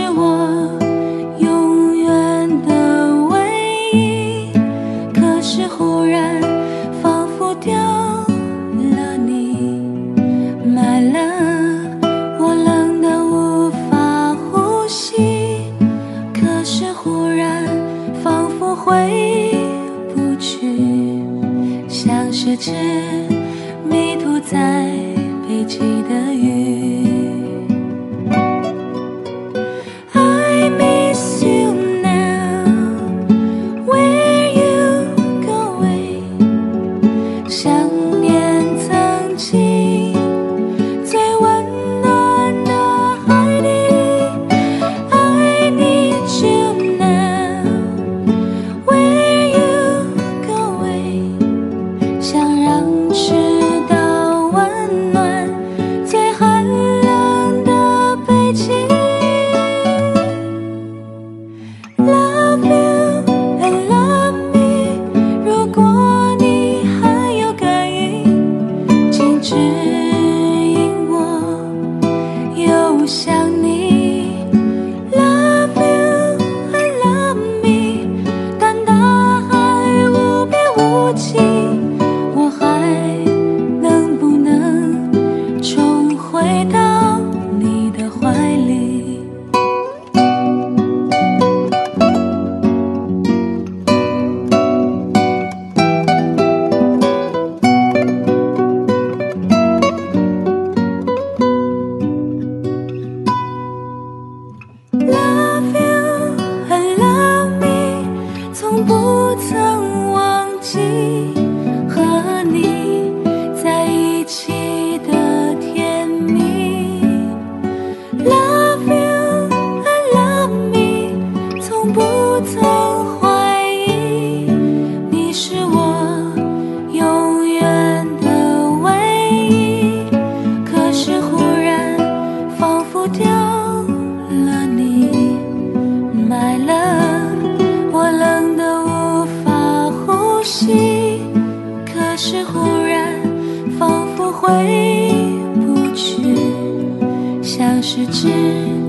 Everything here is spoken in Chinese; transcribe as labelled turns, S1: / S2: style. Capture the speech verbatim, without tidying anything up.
S1: 我永远的唯一，可是忽然仿佛丢了你。My love， 我冷得无法呼吸，可是忽然仿佛回不去，像是只迷途在北极的鱼。I miss you now, where you going？ 想念曾经最温暖的海底。I need you now, where you going？ 想让赤道温暖最寒冷的北极。Love you and love me， 如果你还有感应，请指引我游向你。Love you and love me， 但大海无边无际，我还能不能重回到你的怀里？Love you and love me， 从不曾忘记和你在一起的甜蜜。Love you and love me， 从不曾怀疑你是我永远的唯一，可是忽然仿佛丢了你。My love， 我冷得无法呼吸，可是忽然仿佛回不去，像是只